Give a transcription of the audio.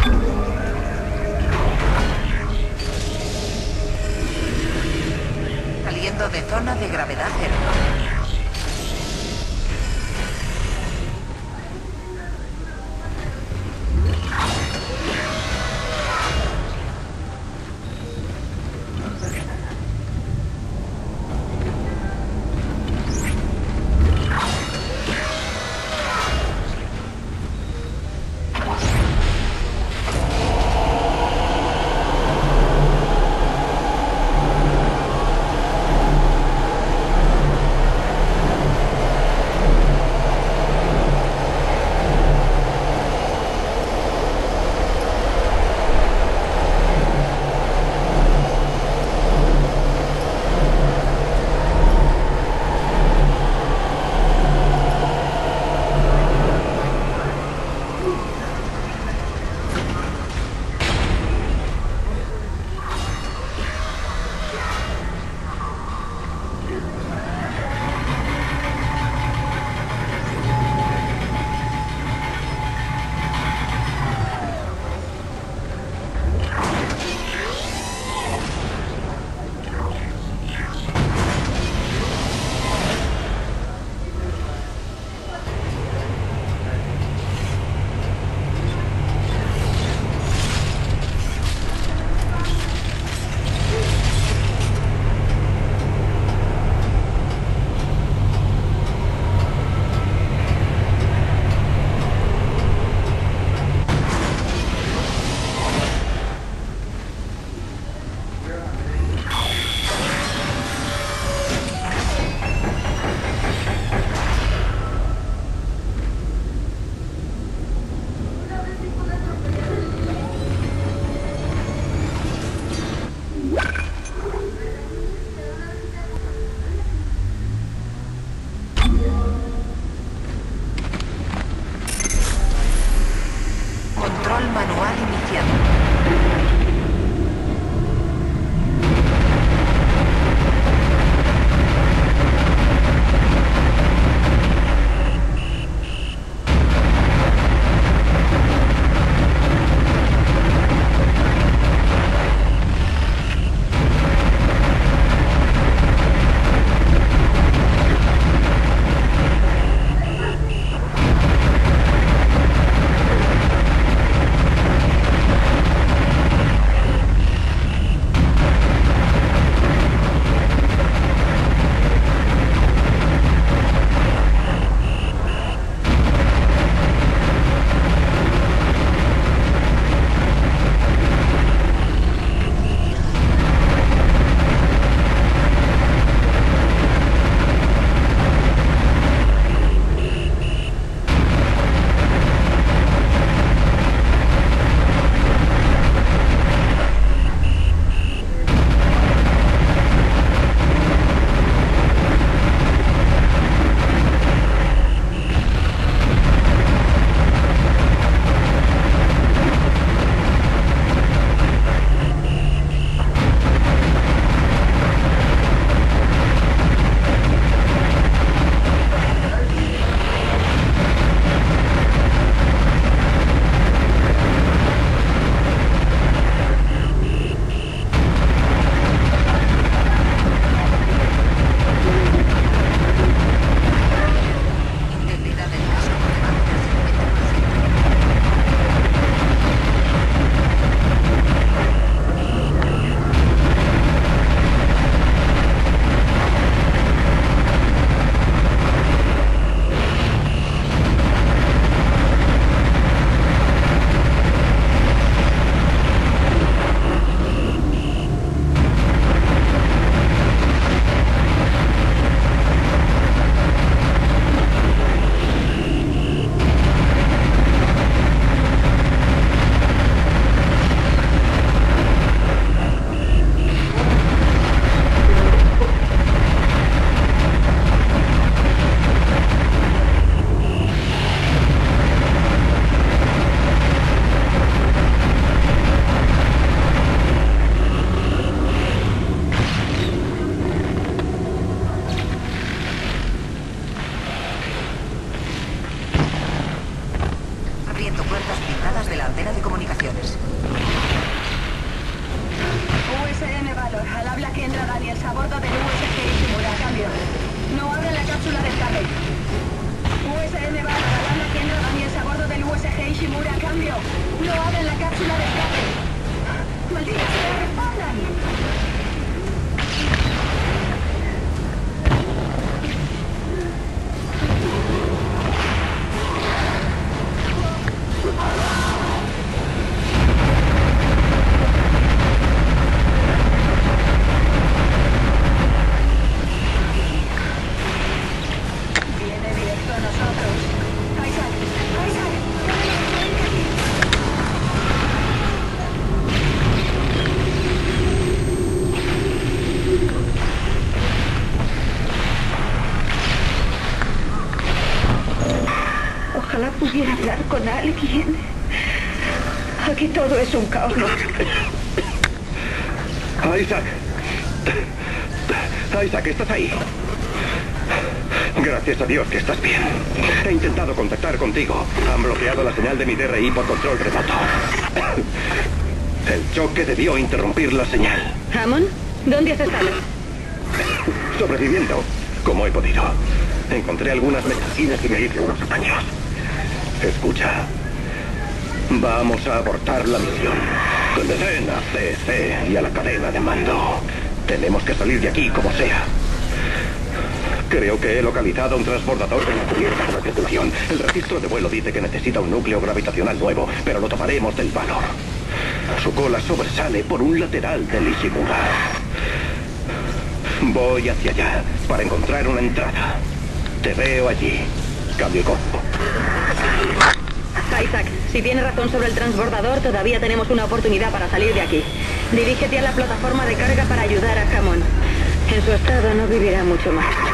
Saliendo de zona de gravedad cero. desconectadas de la antena de comunicaciones. USM Valor, al habla Kendra Daniels a bordo del USG Ishimura, cambio. No abren la cápsula de escape. USM Valor, al habla Kendra Daniels a bordo del USG Ishimura, cambio. No abren la cápsula de escape. ¡Maldita sea, respondan! Ojalá pudiera hablar con alguien. Aquí todo es un caos. Isaac. Isaac, ¿estás ahí? Gracias a Dios que estás bien. He intentado contactar contigo. Han bloqueado la señal de mi DRI por control remoto. El choque debió interrumpir la señal. ¿Hammond? ¿Dónde has estado? Sobreviviendo, como he podido. Encontré algunas medicinas y me hice unos apaños. Escucha. Vamos a abortar la misión. Ven a CC y a la cadena de mando. Tenemos que salir de aquí como sea. Creo que he localizado un transbordador en la cubierta de la tripulación. El registro de vuelo dice que necesita un núcleo gravitacional nuevo, pero lo tomaremos del Valor. Su cola sobresale por un lateral del Ishimura. Voy hacia allá para encontrar una entrada. Te veo allí. Cambio el cuerpo. Isaac, si tienes razón sobre el transbordador, todavía tenemos una oportunidad para salir de aquí. Dirígete a la plataforma de carga para ayudar a Hammond. En su estado no vivirá mucho más.